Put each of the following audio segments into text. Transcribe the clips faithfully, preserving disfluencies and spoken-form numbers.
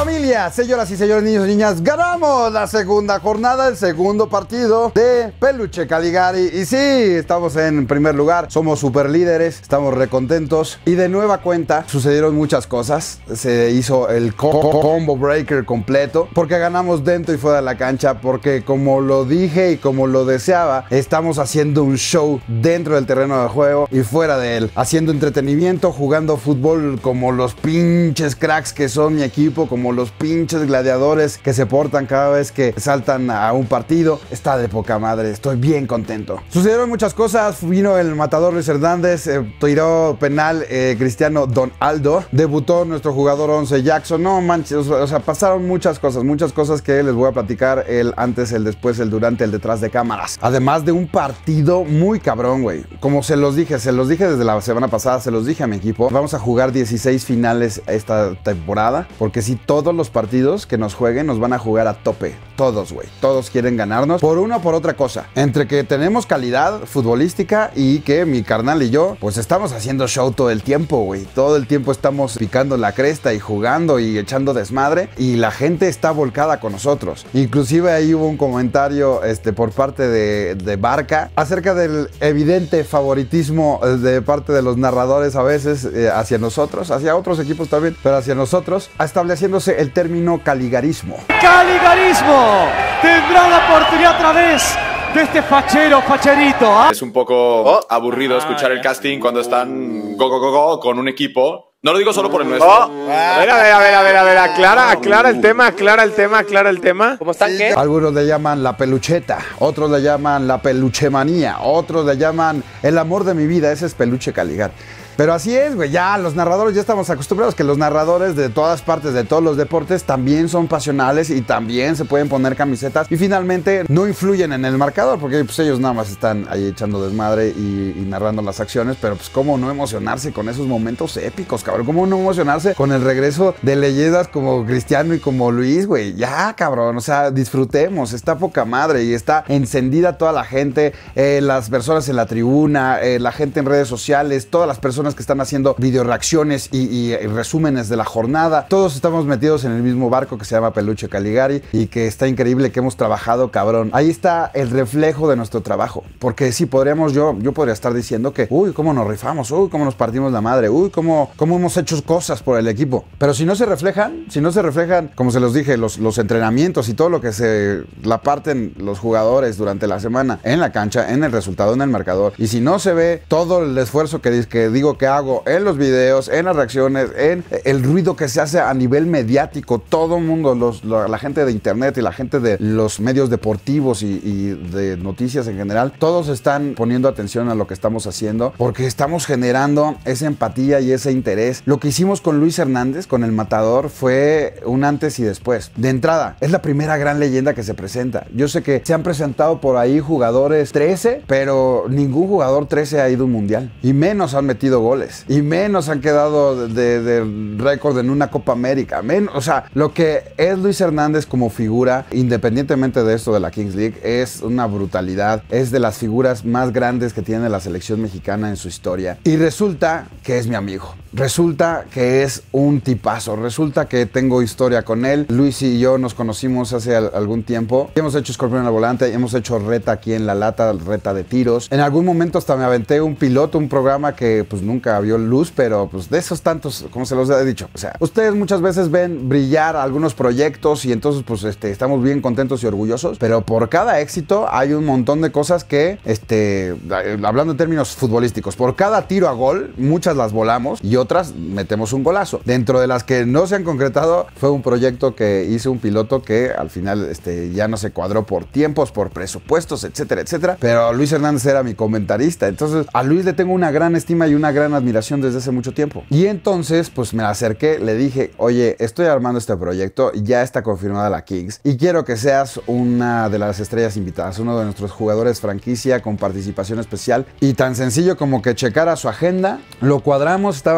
Familia, señoras y señores, niños y niñas, ganamos la segunda jornada, el segundo partido de Peluche Caligari. Y sí, estamos en primer lugar, somos super líderes, estamos recontentos. Y de nueva cuenta, sucedieron muchas cosas. Se hizo el co co combo breaker completo, porque ganamos dentro y fuera de la cancha, porque como lo dije y como lo deseaba, estamos haciendo un show dentro del terreno de juego y fuera de él, haciendo entretenimiento, jugando fútbol como los pinches cracks que son mi equipo, como los pinches gladiadores que se portan cada vez que saltan a un partido. Está de poca madre, estoy bien contento. Sucedieron muchas cosas, vino el matador Luis Hernández, eh, tiró penal eh, Cristiano Don Aldo, debutó nuestro jugador once Jackson, no manches, o sea, pasaron muchas cosas, muchas cosas que les voy a platicar, el antes, el después, el durante, el detrás de cámaras. Además de un partido muy cabrón, güey. Como se los dije, se los dije desde la semana pasada, se los dije a mi equipo, vamos a jugar dieciséis finales esta temporada, porque si todos los partidos que nos jueguen nos van a jugar a tope. Todos, güey. Todos quieren ganarnos por una o por otra cosa. Entre que tenemos calidad futbolística y que mi carnal y yo, pues estamos haciendo show todo el tiempo, güey. Todo el tiempo estamos picando la cresta y jugando y echando desmadre. Y la gente está volcada con nosotros. Inclusive ahí hubo un comentario este, por parte de, de Barca acerca del evidente favoritismo de parte de los narradores a veces eh, hacia nosotros, hacia otros equipos también, pero hacia nosotros, estableciéndose el término caligarismo. ¡Caligarismo! Tendrá la oportunidad otra vez de este fachero, facherito. ¿eh? Es un poco oh. aburrido escuchar el casting cuando están go, go, go, go, con un equipo. No lo digo solo por el nuestro. Oh. A ver, a ver, a ver, a ver, a ver, aclara, aclara el tema, aclara el tema, aclara el tema. ¿Cómo están? ¿Qué? Algunos le llaman la pelucheta, otros le llaman la peluchemanía, otros le llaman el amor de mi vida, ese es Peluche Caligari. Pero así es, güey, ya los narradores ya estamos acostumbrados que los narradores de todas partes, de todos los deportes, también son pasionales y también se pueden poner camisetas y finalmente no influyen en el marcador, porque pues ellos nada más están ahí echando desmadre y, y narrando las acciones, pero pues cómo no emocionarse con esos momentos épicos, cabrón, cómo no emocionarse con el regreso de leyendas como Cristiano y como Luis, güey, ya, cabrón, o sea, disfrutemos, está poca madre y está encendida toda la gente, eh, las personas en la tribuna, eh, la gente en redes sociales, todas las personas que están haciendo video reacciones y, y, y resúmenes de la jornada. Todos estamos metidos en el mismo barco que se llama Peluche Caligari y que está increíble, que hemos trabajado cabrón. Ahí está el reflejo de nuestro trabajo, porque sí, podríamos, yo, yo podría estar diciendo que, uy, cómo nos rifamos, uy, cómo nos partimos la madre, uy, cómo, cómo hemos hecho cosas por el equipo. Pero si no se reflejan, si no se reflejan, como se los dije, los, los entrenamientos y todo lo que se la parten los jugadores durante la semana en la cancha, en el resultado, en el marcador, y si no se ve todo el esfuerzo que, que digo que hago en los videos, en las reacciones, en el ruido que se hace a nivel mediático, todo el mundo, los, la gente de internet y la gente de los medios deportivos y, y de noticias en general, todos están poniendo atención a lo que estamos haciendo porque estamos generando esa empatía y ese interés. Lo que hicimos con Luis Hernández, con el matador, fue un antes y después. De entrada, es la primera gran leyenda que se presenta. Yo sé que se han presentado por ahí jugadores trece, pero ningún jugador trece ha ido a un mundial y menos han metido goles. Y menos han quedado de, de, de récord en una Copa América. Men, o sea, lo que es Luis Hernández como figura, independientemente de esto de la Kings League, es una brutalidad. Es de las figuras más grandes que tiene la selección mexicana en su historia. Y resulta que es mi amigo. Resulta que es un tipazo. Resulta que tengo historia con él. Luis y yo nos conocimos hace al, algún tiempo. Hemos hecho Escorpión al Volante, hemos hecho reta aquí en La Lata, reta de tiros. En algún momento hasta me aventé un piloto, un programa que pues nunca vio luz, pero pues de esos tantos, como se los he dicho, o sea, ustedes muchas veces ven brillar algunos proyectos y entonces pues este, estamos bien contentos y orgullosos, pero por cada éxito hay un montón de cosas que, este, hablando en términos futbolísticos, por cada tiro a gol, muchas las volamos y otras metemos un golazo. Dentro de las que no se han concretado, fue un proyecto que hice un piloto que al final este, ya no se cuadró por tiempos, por presupuestos, etcétera, etcétera, pero Luis Hernández era mi comentarista, entonces a Luis le tengo una gran estima y una gran admiración desde hace mucho tiempo. Y entonces, pues me acerqué, le dije, oye, estoy armando este proyecto, ya está confirmada la Kings y quiero que seas una de las estrellas invitadas, uno de nuestros jugadores franquicia con participación especial y tan sencillo como que checara su agenda, lo cuadramos, estaba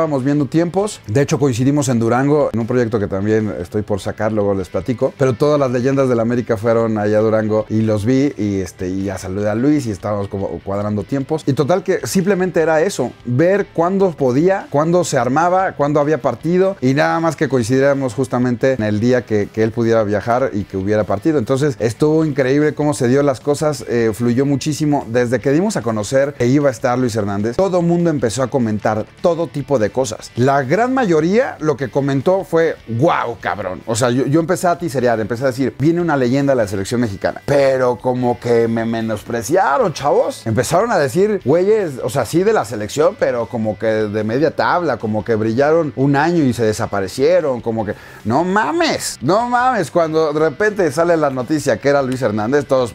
estábamos viendo tiempos. De hecho, coincidimos en Durango, en un proyecto que también estoy por sacar, luego les platico. Pero todas las leyendas de la América fueron allá a Durango y los vi y, este, y ya saludé a Luis y estábamos como cuadrando tiempos. Y total que simplemente era eso, ver cuándo podía, cuándo se armaba, cuándo había partido y nada más que coincidiéramos justamente en el día que, que él pudiera viajar y que hubiera partido. Entonces estuvo increíble cómo se dio las cosas, eh, fluyó muchísimo. Desde que dimos a conocer que iba a estar Luis Hernández, todo el mundo empezó a comentar todo tipo de cosas. La gran mayoría lo que comentó fue, wow, cabrón. O sea, yo, yo empecé a tiserear, empecé a decir, viene una leyenda de la selección mexicana. Pero como que me menospreciaron, chavos. Empezaron a decir, güeyes, o sea, sí de la selección, pero como que de media tabla, como que brillaron un año y se desaparecieron, como que, no mames, no mames. Cuando de repente sale la noticia que era Luis Hernández, todos...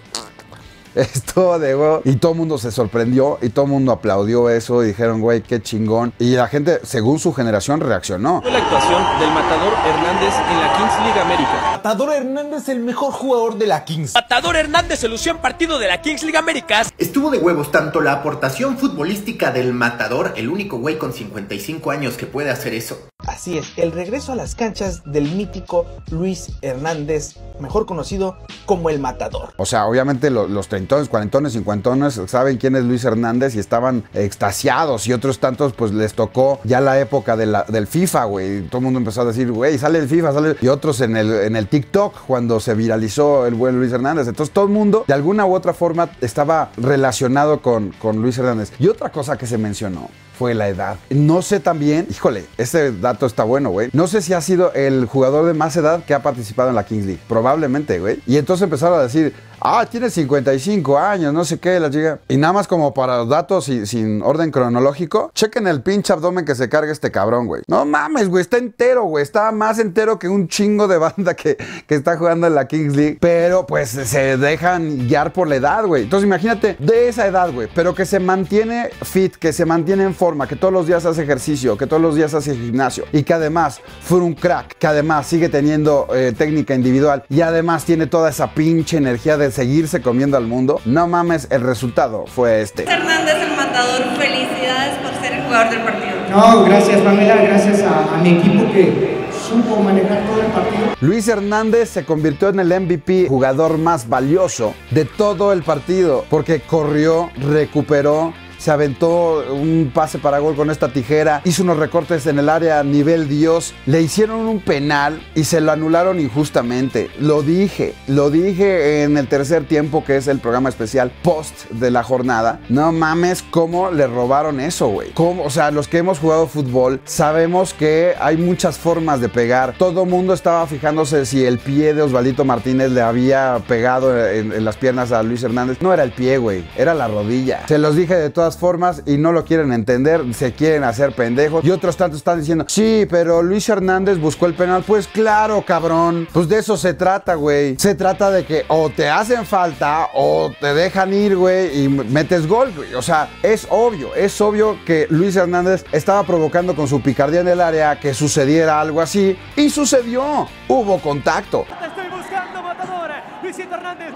Esto de güey. Y todo el mundo se sorprendió y todo el mundo aplaudió eso y dijeron, güey, qué chingón. Y la gente, según su generación, reaccionó. Fue la actuación del Matador Hernández en la Kings League América. Matador Hernández, el mejor jugador de la Kings. Matador Hernández se lució en partido de la Kings League Américas. Estuvo de huevos tanto la aportación futbolística del Matador, el único güey con cincuenta y cinco años que puede hacer eso. Así es, el regreso a las canchas del mítico Luis Hernández, mejor conocido como el Matador. O sea, obviamente los, los treintones, cuarentones, cincuentones saben quién es Luis Hernández y estaban extasiados, y otros tantos pues les tocó ya la época de la, del FIFA, güey. Todo el mundo empezó a decir, güey, sale el FIFA, sale... Y otros en el, en el TikTok cuando se viralizó el buen Luis Hernández. Entonces todo el mundo de alguna u otra forma estaba relacionado con, con Luis Hernández. Y otra cosa que se mencionó fue la edad. No sé también, híjole, ese dato está bueno, güey. No sé si ha sido el jugador de más edad que ha participado en la Kings League. Probablemente, güey. Y entonces empezaron a decir, ah, tiene cincuenta y cinco años, no sé qué, la chica. Y nada más como para los datos y sin orden cronológico, chequen el pinche abdomen que se carga este cabrón, güey. No mames, güey, está entero, güey. Está más entero que un chingo de banda que, que está jugando en la Kings League. Pero pues se dejan guiar por la edad, güey. Entonces imagínate, de esa edad, güey, pero que se mantiene fit, que se mantiene en forma, que todos los días hace ejercicio, que todos los días hace gimnasio y que además fue un crack, que además sigue teniendo eh, técnica individual y además tiene toda esa pinche energía de seguirse comiendo al mundo. No mames, el resultado fue este. Hernández, el Matador, felicidades por ser el jugador del partido. No, gracias Pamela, gracias a, a mi equipo que supo manejar todo el partido. Luis Hernández se convirtió en el M V P, jugador más valioso de todo el partido, porque corrió, recuperó, se aventó un pase para gol con esta tijera, hizo unos recortes en el área a nivel Dios, le hicieron un penal y se lo anularon injustamente. Lo dije, lo dije en el tercer tiempo, que es el programa especial post de la jornada. No mames cómo le robaron eso, güey. O sea, los que hemos jugado fútbol sabemos que hay muchas formas de pegar. Todo mundo estaba fijándose si el pie de Osvaldito Martínez le había pegado en, en las piernas a Luis Hernández. No era el pie, güey, era la rodilla. Se los dije de todas formas y no lo quieren entender, se quieren hacer pendejos y otros tantos están diciendo, sí, pero Luis Hernández buscó el penal. Pues claro, cabrón, pues de eso se trata, güey. Se trata de que o te hacen falta o te dejan ir, güey, y metes gol, güey. O sea, es obvio, es obvio que Luis Hernández estaba provocando con su picardía en el área que sucediera algo así y sucedió. Hubo contacto. Te estoy buscando, Matador. Luisito Hernández.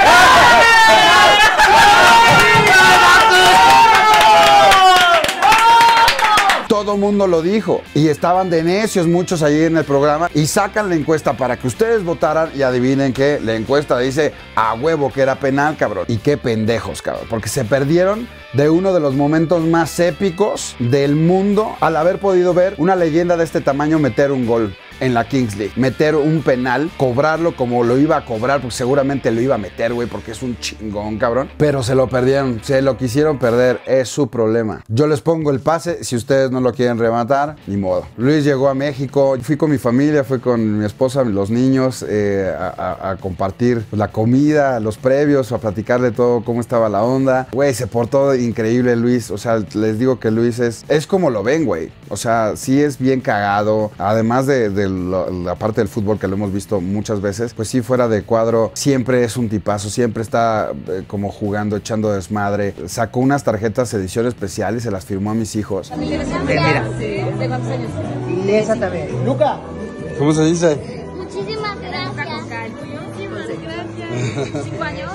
Todo mundo lo dijo y estaban de necios muchos allí en el programa y sacan la encuesta para que ustedes votaran y adivinen que la encuesta dice a huevo que era penal, cabrón. Y qué pendejos, cabrón, porque se perdieron de uno de los momentos más épicos del mundo al haber podido ver una leyenda de este tamaño meter un gol en la Kings League, meter un penal, cobrarlo como lo iba a cobrar, porque seguramente lo iba a meter, güey, porque es un chingón, cabrón. Pero se lo perdieron, se lo quisieron perder, es su problema. Yo les pongo el pase, si ustedes no lo quieren rematar, ni modo. Luis llegó a México, fui con mi familia, fui con mi esposa, los niños, eh, a, a, a compartir la comida, los previos, a platicar de todo, cómo estaba la onda. Güey, se portó increíble Luis, o sea, les digo que Luis es, es como lo ven, güey. O sea, sí es bien cagado, además de, de la, la parte del fútbol que lo hemos visto muchas veces, pues sí, fuera de cuadro, siempre es un tipazo, siempre está eh, como jugando, echando desmadre. Sacó unas tarjetas edición especial y se las firmó a mis hijos. Mira. ¿De cuántos años? Y esa también. Luca. ¿Cómo se dice? Muchísimas gracias. Muchísimas gracias. ¿Cinco años?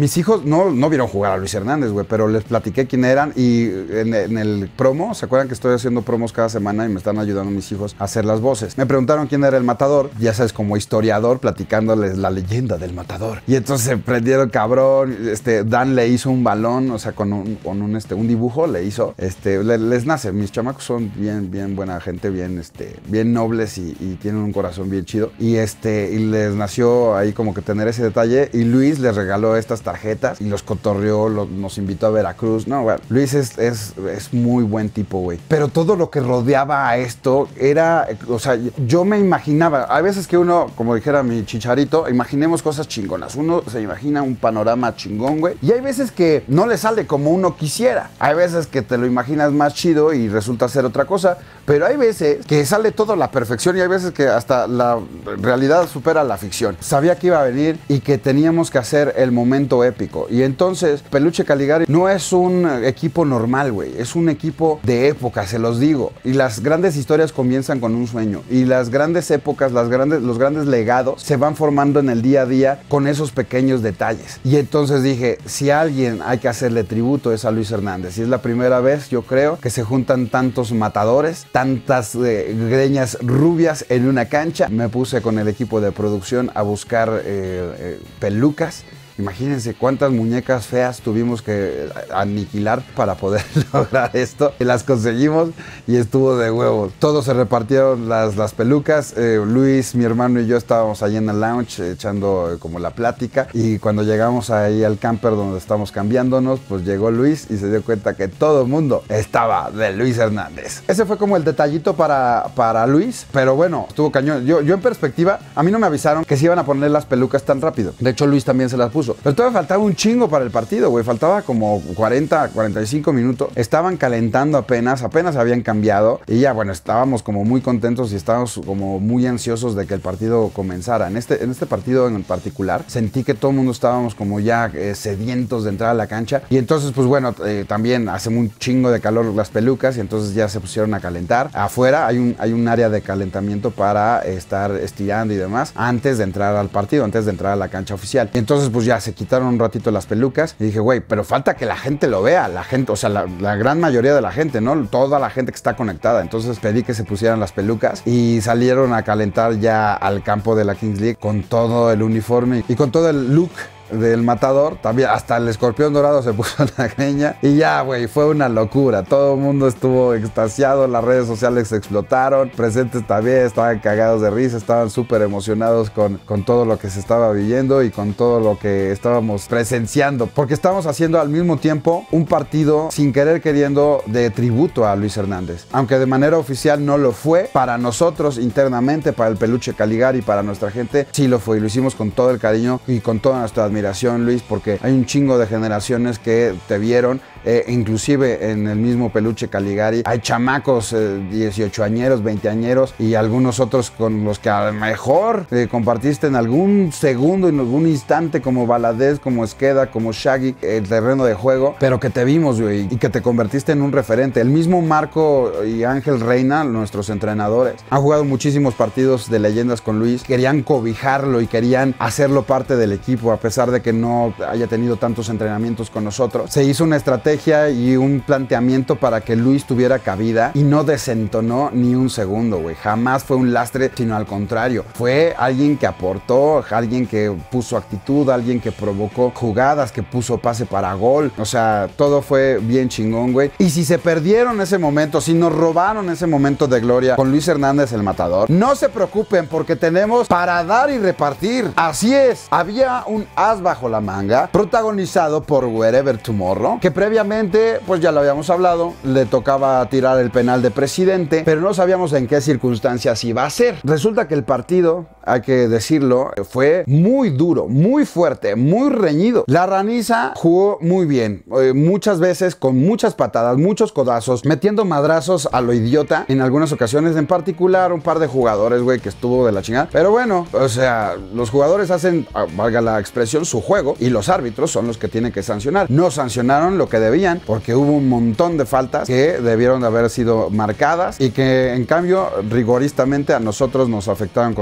mis hijos no, no vieron jugar a Luis Hernández, güey, pero les platiqué quién eran y en, en el promo, ¿se acuerdan que estoy haciendo promos cada semana y me están ayudando mis hijos a hacer las voces? Me preguntaron quién era el Matador, ya sabes, como historiador, platicándoles la leyenda del Matador. Y entonces se prendieron cabrón, este, Dan le hizo un balón, o sea, con un, con un, este, un dibujo le hizo, este, le, les nace, mis chamacos son bien, bien buena gente, bien, este, bien nobles y, y tienen un corazón bien chido. Y este, y les nació ahí como que tener ese detalle y Luis les regaló estas tarjetas y los cotorreó, los, nos invitó a Veracruz. No, güey, Luis es, es, es muy buen tipo, güey. Pero todo lo que rodeaba a esto era, o sea, yo me imaginaba, hay veces que uno, como dijera mi Chicharito, imaginemos cosas chingonas. Uno se imagina un panorama chingón, güey. Y hay veces que no le sale como uno quisiera. Hay veces que te lo imaginas más chido y resulta ser otra cosa. Pero hay veces que sale todo a la perfección y hay veces que hasta la realidad supera la ficción. Sabía que iba a venir y que teníamos que hacer el momento épico. Y entonces, Peluche Caligari no es un equipo normal, güey. Es un equipo de época, se los digo. Y las grandes historias comienzan con un sueño. Y las grandes épocas, las grandes, los grandes legados se van formando en el día a día con esos pequeños detalles. Y entonces dije, si a alguien hay que hacerle tributo es a Luis Hernández. Y es la primera vez, yo creo, que se juntan tantos matadores, tantas eh, greñas rubias en una cancha. Me puse con el equipo de producción a buscar eh, eh, pelucas. Imagínense cuántas muñecas feas tuvimos que aniquilar para poder lograr esto. Y las conseguimos y estuvo de huevos. Todos se repartieron las, las pelucas. Eh, Luis, mi hermano y yo estábamos ahí en el lounge echando eh, como la plática. Y cuando llegamos ahí al camper donde estamos cambiándonos, pues llegó Luis y se dio cuenta que todo el mundo estaba de Luis Hernández. Ese fue como el detallito para, para Luis. Pero bueno, estuvo cañón. Yo, yo en perspectiva, a mí no me avisaron que se iban a poner las pelucas tan rápido. De hecho, Luis también se las puso. Pero todavía faltaba un chingo para el partido, güey. Faltaba como cuarenta, cuarenta y cinco minutos. Estaban calentando apenas, apenas habían cambiado. Y ya, bueno, estábamos como muy contentos y estábamos como muy ansiosos de que el partido comenzara. En este, en este partido en particular, sentí que todo el mundo estábamos como ya eh, sedientos de entrar a la cancha. Y entonces, pues bueno, eh, también hace un chingo de calor las pelucas y entonces ya se pusieron a calentar. Afuera hay un, hay un área de calentamiento para estar estirando y demás antes de entrar al partido, antes de entrar a la cancha oficial. Y entonces, pues ya se quitaron un ratito las pelucas y dije, güey, pero falta que la gente lo vea, la gente, o sea, la, la gran mayoría de la gente, ¿no? Toda la gente que está conectada. Entonces pedí que se pusieran las pelucas y salieron a calentar ya al campo de la Kings League con todo el uniforme y con todo el look del Matador. También hasta el escorpión dorado se puso la greña y ya, güey, fue una locura. Todo el mundo estuvo extasiado, las redes sociales explotaron, presentes también estaban cagados de risa, estaban súper emocionados con, con todo lo que se estaba viviendo y con todo lo que estábamos presenciando, porque estábamos haciendo al mismo tiempo un partido sin querer queriendo de tributo a Luis Hernández, aunque de manera oficial no lo fue. Para nosotros internamente, para el Peluche Caligari, para nuestra gente, sí lo fue y lo hicimos con todo el cariño y con toda nuestra admiración, Luis, porque hay un chingo de generaciones que te vieron, eh, inclusive en el mismo Peluche Caligari hay chamacos eh, dieciocho añeros, veinte añeros y algunos otros con los que a lo mejor eh, compartiste en algún segundo, en algún instante, como Valadez, como Esqueda, como Shaggy, el terreno de juego, pero que te vimos, güey, y que te convertiste en un referente. El mismo Marco y Ángel Reina, nuestros entrenadores, han jugado muchísimos partidos de leyendas con Luis, querían cobijarlo y querían hacerlo parte del equipo, a pesar de que no haya tenido tantos entrenamientos con nosotros. Se hizo una estrategia y un planteamiento para que Luis tuviera cabida y no desentonó ni un segundo, güey. Jamás fue un lastre, sino al contrario. Fue alguien que aportó, alguien que puso actitud, alguien que provocó jugadas, que puso pase para gol. O sea, todo fue bien chingón, güey. Y si se perdieron ese momento, si nos robaron ese momento de gloria con Luis Hernández el Matador, no se preocupen porque tenemos para dar y repartir. Así es, había un as bajo la manga, protagonizado por Wherever Tomorrow, que previamente, pues ya lo habíamos hablado, le tocaba tirar el penal de presidente, pero no sabíamos en qué circunstancias iba a ser. Resulta que el partido, hay que decirlo, fue muy duro, muy fuerte, muy reñido. La Raniza jugó muy bien, eh, muchas veces con muchas patadas, muchos codazos, metiendo madrazos a lo idiota en algunas ocasiones, en particular un par de jugadores, güey, que estuvo de la chingada. Pero bueno, o sea, los jugadores hacen, valga la expresión, su juego y los árbitros son los que tienen que sancionar. No sancionaron lo que debían porque hubo un montón de faltas que debieron de haber sido marcadas y que en cambio rigoristamente a nosotros nos afectaron con tarjeta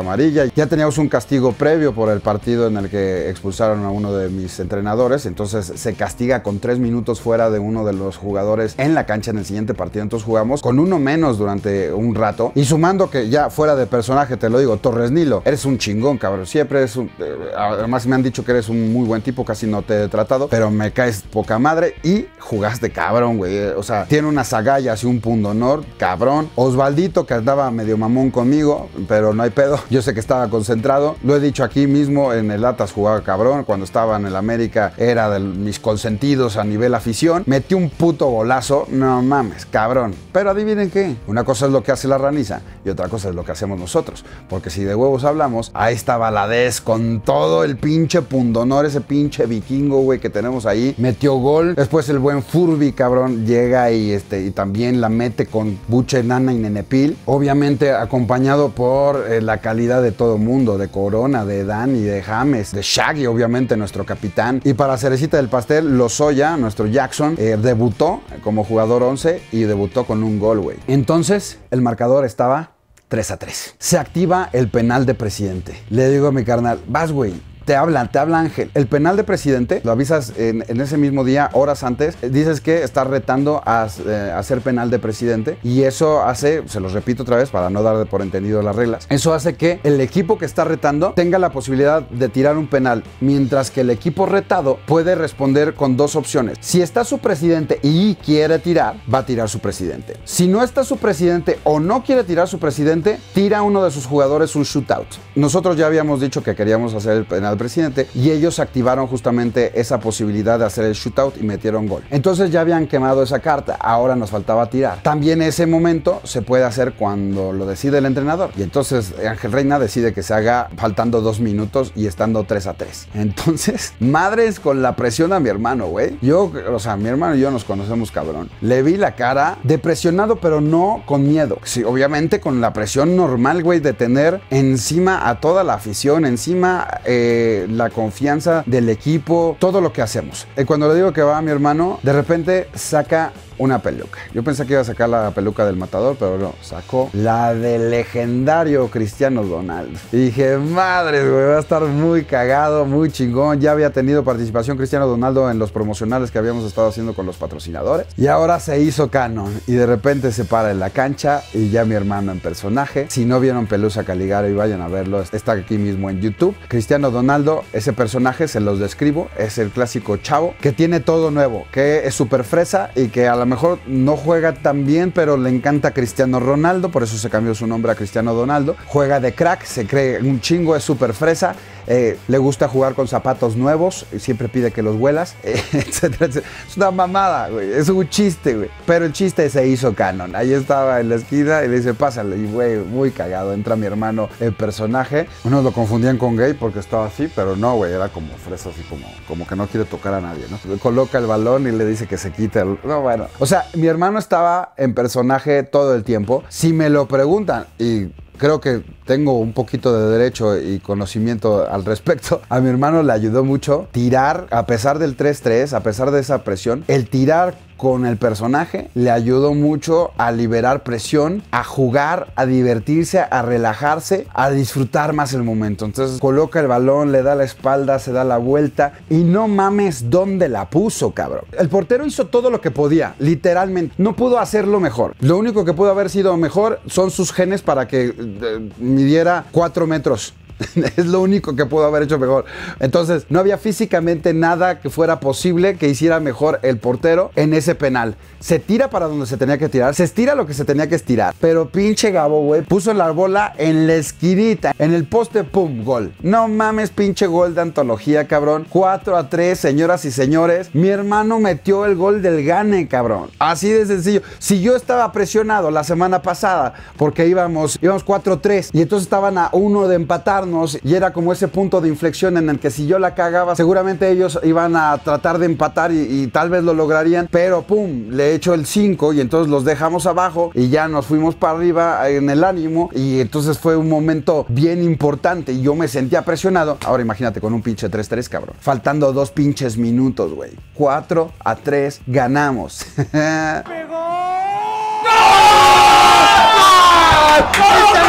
amarilla. Ya teníamos un castigo previo por el partido en el que expulsaron a uno de mis entrenadores, entonces se castiga con tres minutos fuera de uno de los jugadores en la cancha en el siguiente partido. Entonces jugamos con uno menos durante un rato, y sumando que ya fuera de personaje, te lo digo, Torres Nilo, eres un chingón, cabrón, siempre es un... Eh, además me han dicho que eres un muy buen tipo, casi no te he tratado, pero me caes poca madre y jugaste cabrón, güey. O sea, tiene unas agallas y un pundonor, cabrón. Osvaldito, que andaba medio mamón conmigo, pero no hay pedo. Yo sé que estaba concentrado. Lo he dicho aquí mismo, en el Atlas jugaba cabrón. Cuando estaba en el América era de mis consentidos a nivel afición. Metí un puto golazo. No mames, cabrón. Pero adivinen qué. Una cosa es lo que hace la Raniza y otra cosa es lo que hacemos nosotros. Porque si de huevos hablamos, ahí está Valadez con todo el pinche pundonor, ese pinche vikingo, güey, que tenemos ahí. Metió gol. Después el buen Furby, cabrón, llega y, este, y también la mete con Buche, Nana y Nenepil. Obviamente acompañado por eh, la calidad de todo mundo, de Corona, de Dani, de James, de Shaggy, obviamente nuestro capitán. Y para cerecita del pastel, Lozoya, nuestro Jackson, eh, debutó como jugador once y debutó con un gol, güey. Entonces, el marcador estaba tres a tres. Se activa el penal de Presidente. Le digo a mi carnal, vas, güey. Te hablan, te habla Ángel. El penal de Presidente, lo avisas en, en ese mismo día, horas antes, dices que estás retando a, eh, a hacer penal de Presidente, y eso hace, se los repito otra vez para no dar de por entendido las reglas, eso hace que el equipo que está retando tenga la posibilidad de tirar un penal, mientras que el equipo retado puede responder con dos opciones. Si está su presidente y quiere tirar, va a tirar su presidente. Si no está su presidente o no quiere tirar su presidente, tira uno de sus jugadores un shootout. Nosotros ya habíamos dicho que queríamos hacer el penal presidente y ellos activaron justamente esa posibilidad de hacer el shootout y metieron gol. Entonces ya habían quemado esa carta, ahora nos faltaba tirar. También ese momento se puede hacer cuando lo decide el entrenador, y entonces Ángel Reina decide que se haga faltando dos minutos y estando tres a tres. Entonces, madres con la presión a mi hermano, güey. Yo, o sea, mi hermano y yo nos conocemos cabrón. Le vi la cara depresionado, pero no con miedo. Sí, obviamente con la presión normal, güey, de tener encima a toda la afición, encima eh, la confianza del equipo, todo lo que hacemos. Y cuando le digo que va a mi hermano, de repente saca una peluca. Yo pensé que iba a sacar la peluca del Matador, pero no, sacó la del legendario Cristiano Ronaldo. Y dije, madre, güey, va a estar muy cagado, muy chingón. Ya había tenido participación Cristiano Ronaldo en los promocionales que habíamos estado haciendo con los patrocinadores. Y ahora se hizo canon. Y de repente se para en la cancha y ya mi hermano en personaje. Si no vieron Pelusa Caligari, vayan a verlo. Está aquí mismo en YouTube. Cristiano Ronaldo, ese personaje, se los describo. Es el clásico chavo que tiene todo nuevo, que es súper fresa y que a la mejor no juega tan bien, pero le encanta Cristiano Ronaldo, por eso se cambió su nombre a Cristiano Ronaldo. Juega de crack, se cree un chingo, es súper fresa, eh, le gusta jugar con zapatos nuevos, y siempre pide que los huelas, eh, etcétera, etcétera. Es una mamada, güey, es un chiste, güey. Pero el chiste se hizo canon. Ahí estaba en la esquina y le dice, pásale, y güey, muy cagado. Entra mi hermano, el personaje. Unos lo confundían con gay porque estaba así, pero no, güey, era como fresa, así como, como que no quiere tocar a nadie, ¿no? Le coloca el balón y le dice que se quite el... No, bueno. O sea, mi hermano estaba en personaje todo el tiempo. Si me lo preguntan, y creo que tengo un poquito de derecho y conocimiento al respecto, a mi hermano le ayudó mucho tirar, a pesar del tres tres, a pesar de esa presión, el tirar con el personaje le ayudó mucho a liberar presión, a jugar, a divertirse, a relajarse, a disfrutar más el momento. Entonces coloca el balón, le da la espalda, se da la vuelta y no mames dónde la puso, cabrón. El portero hizo todo lo que podía, literalmente. No pudo hacerlo mejor. Lo único que pudo haber sido mejor son sus genes para que eh, midiera cuatro metros. Es lo único que pudo haber hecho mejor. Entonces, no había físicamente nada que fuera posible que hiciera mejor el portero en ese penal. Se tira para donde se tenía que tirar, se estira lo que se tenía que estirar. Pero pinche Gabo, güey, puso la bola en la esquinita, en el poste, pum, gol. No mames, pinche gol de antología, cabrón. cuatro a tres, señoras y señores. Mi hermano metió el gol del gane, cabrón. Así de sencillo. Si yo estaba presionado la semana pasada porque íbamos, íbamos cuatro a tres y entonces estaban a uno de empatar, y era como ese punto de inflexión en el que si yo la cagaba, seguramente ellos iban a tratar de empatar y, y tal vez lo lograrían, pero pum, le echo el cinco y entonces los dejamos abajo y ya nos fuimos para arriba en el ánimo, y entonces fue un momento bien importante y yo me sentía presionado. Ahora imagínate con un pinche tres tres, cabrón, faltando dos pinches minutos, güey. cuatro a tres, ganamos. ¡Pegó! ¡Gol!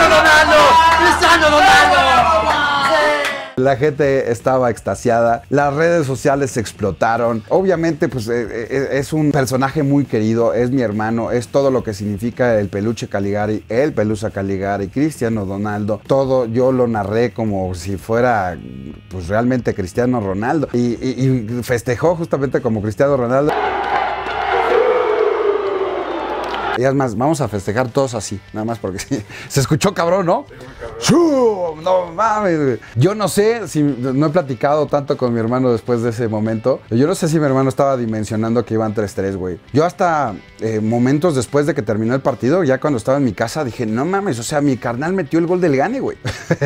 Ronaldo! ¡Cristiano Ronaldo! La gente estaba extasiada, las redes sociales se explotaron. Obviamente, pues eh, es un personaje muy querido, es mi hermano, es todo lo que significa el Peluche Caligari, el Pelusa Caligari, Cristiano Ronaldo. Todo yo lo narré como si fuera, pues realmente Cristiano Ronaldo. Y, y, y festejó justamente como Cristiano Ronaldo. Y es más, vamos a festejar todos así, nada más porque sí. Se escuchó cabrón, ¿no? ¡Shum! No mames. Yo no sé si no he platicado tanto con mi hermano después de ese momento. Yo no sé si mi hermano estaba dimensionando que iban tres tres, güey. Yo hasta eh, momentos después de que terminó el partido, ya cuando estaba en mi casa, dije, no mames, o sea, mi carnal metió el gol del gane, güey.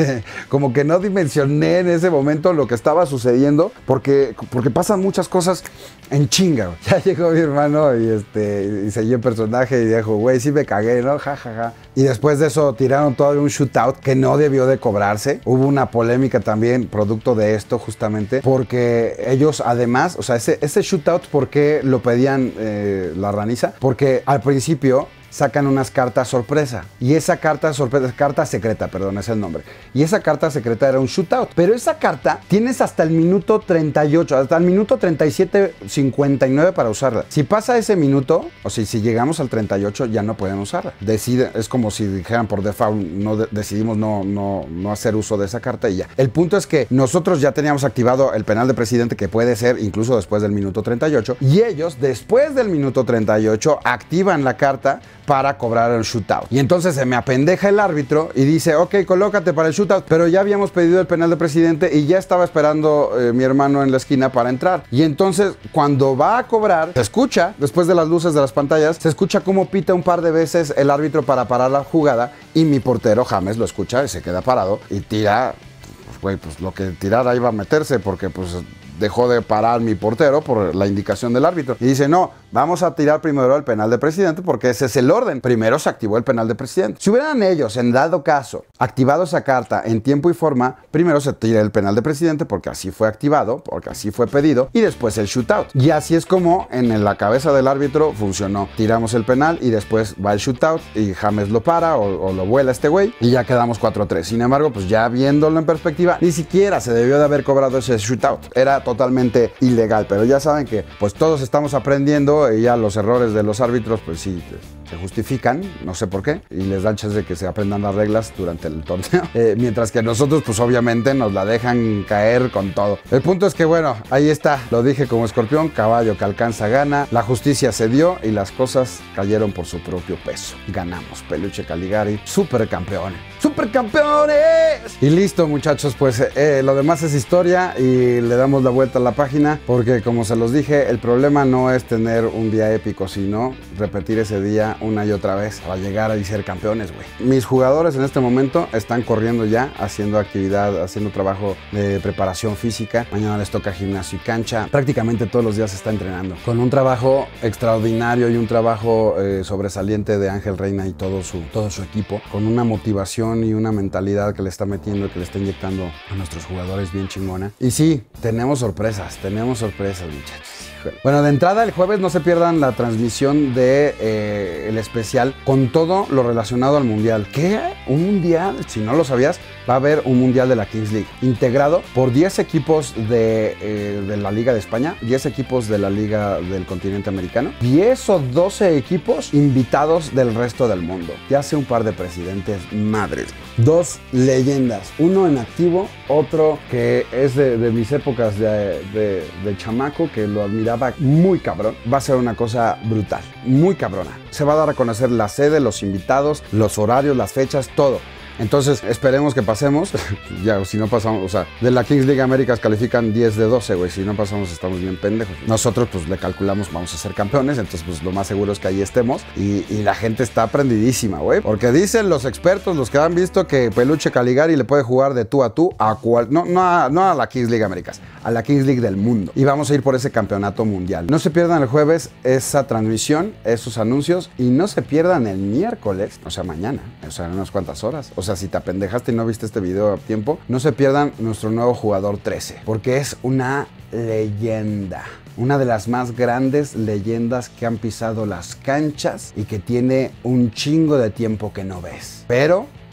Como que no dimensioné en ese momento lo que estaba sucediendo, porque, porque pasan muchas cosas en chinga, güey. Ya llegó mi hermano y, este, y seguí el personaje y dijo, güey, sí me cagué, ¿no? Ja, ja, ja. Y después de eso tiraron todavía un shootout que no debió de cobrarse. Hubo una polémica también producto de esto justamente porque ellos además, o sea, ese, ese shootout, ¿por qué lo pedían eh, la Raniza? Porque al principio sacan unas cartas sorpresa. Y esa carta sorpresa, carta secreta, perdón, es el nombre. Y esa carta secreta era un shootout. Pero esa carta tienes hasta el minuto treinta y ocho, hasta el minuto treinta y siete cincuenta y nueve para usarla. Si pasa ese minuto, o sea, si llegamos al treinta y ocho, ya no pueden usarla. Decide, es como si dijeran por default, no de, decidimos no, no, no hacer uso de esa carta y ya. El punto es que nosotros ya teníamos activado el penal de presidente, que puede ser incluso después del minuto treinta y ocho. Y ellos, después del minuto treinta y ocho, activan la carta para cobrar el shootout. Y entonces se me apendeja el árbitro y dice, ok, colócate para el shootout, pero ya habíamos pedido el penal de presidente y ya estaba esperando eh, mi hermano en la esquina para entrar. Y entonces cuando va a cobrar, se escucha, después de las luces de las pantallas, se escucha cómo pita un par de veces el árbitro para parar la jugada y mi portero James lo escucha y se queda parado y tira, pues güey, pues lo que tirara iba a meterse porque pues dejó de parar mi portero por la indicación del árbitro. Y dice, no, vamos a tirar primero el penal de presidente porque ese es el orden. Primero se activó el penal de presidente. Si hubieran ellos, en dado caso, activado esa carta en tiempo y forma, primero se tira el penal de presidente porque así fue activado, porque así fue pedido, y después el shootout. Y así es como en la cabeza del árbitro funcionó. Tiramos el penal y después va el shootout y James lo para o, o lo vuela este güey y ya quedamos cuatro tres. Sin embargo, pues ya viéndolo en perspectiva, ni siquiera se debió de haber cobrado ese shootout. Era totalmente ilegal, pero ya saben que pues todos estamos aprendiendo y ya los errores de los árbitros pues sí se justifican, no sé por qué, y les dan chance de que se aprendan las reglas durante el torneo, eh, mientras que nosotros pues obviamente nos la dejan caer con todo. El punto es que bueno, ahí está, lo dije como escorpión, caballo que alcanza gana, la justicia se dio y las cosas cayeron por su propio peso. Ganamos, Peluche Caligari, supercampeones, supercampeones. Y listo muchachos, pues eh, lo demás es historia y le damos la vuelta a la página porque como se los dije, el problema no es tener un día épico, sino repetir ese día una y otra vez para llegar y ser campeones, güey. Mis jugadores en este momento están corriendo ya, haciendo actividad, haciendo trabajo de preparación física. Mañana les toca gimnasio y cancha. Prácticamente todos los días se está entrenando. Con un trabajo extraordinario y un trabajo eh, sobresaliente de Ángel Reina y todo su, todo su equipo. Con una motivación y una mentalidad que le está metiendo, que le está inyectando a nuestros jugadores bien chingona. Y sí, tenemos sorpresas, tenemos sorpresas, muchachos. Bueno, de entrada el jueves no se pierdan la transmisión de eh, el especial con todo lo relacionado al mundial. ¿Qué? ¿Un mundial? Si no lo sabías, va a haber un mundial de la Kings League integrado por diez equipos de, eh, de la Liga de España, diez equipos de la Liga del continente americano, diez o doce equipos invitados del resto del mundo. Ya sé, un par de presidentes, madres. Dos leyendas, uno en activo, otro que es de, de mis épocas de, de, de chamaco, que lo admiraba muy cabrón. Va a ser una cosa brutal, muy cabrona. Se va a dar a conocer la sede, los invitados, los horarios, las fechas, todo. Entonces, esperemos que pasemos. Ya, si no pasamos, o sea, de la Kings League Américas califican diez de doce, güey. Si no pasamos, estamos bien pendejos. Nosotros, pues, le calculamos, vamos a ser campeones. Entonces, pues, lo más seguro es que ahí estemos. Y, y la gente está prendidísima, güey. Porque dicen los expertos, los que han visto, que Peluche Caligari le puede jugar de tú a tú a cual... No, no, a, no a la Kings League Américas, a la Kings League del mundo. Y vamos a ir por ese campeonato mundial. No se pierdan el jueves esa transmisión, esos anuncios. Y no se pierdan el miércoles, o sea, mañana. O sea, en unas cuantas horas. O sea, si te apendejaste y no viste este video a tiempo, no se pierdan nuestro nuevo jugador trece, porque es una leyenda. Una de las más grandes leyendas que han pisado las canchas y que tiene un chingo de tiempo que no ves. Pero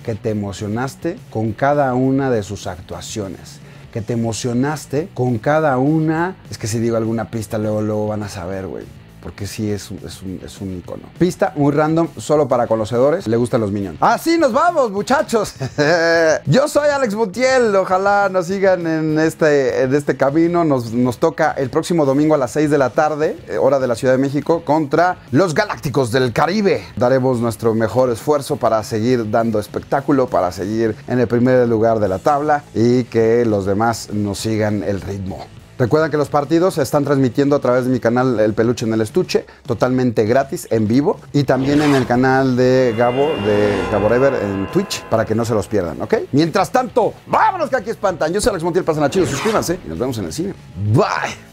que te emocionaste con cada una de sus actuaciones. Que te emocionaste con cada una. Es que si digo alguna pista, luego, luego van a saber, güey. Porque sí es un, es, un, es un icono. Pista muy random, solo para conocedores. Le gustan los Minions. Así nos vamos, muchachos. Yo soy Alex Montiel. Ojalá nos sigan en este, en este camino. Nos, nos toca el próximo domingo a las seis de la tarde, hora de la Ciudad de México, contra los Galácticos del Caribe. Daremos nuestro mejor esfuerzo para seguir dando espectáculo, para seguir en el primer lugar de la tabla y que los demás nos sigan el ritmo. Recuerda que los partidos se están transmitiendo a través de mi canal El Peluche en el Estuche, totalmente gratis, en vivo, y también en el canal de Gabo, de Gaborever en Twitch, para que no se los pierdan, ¿ok? Mientras tanto, vámonos que aquí espantan. Yo soy Alex Montiel, pasen a chido, suscríbanse y nos vemos en el cine. Bye.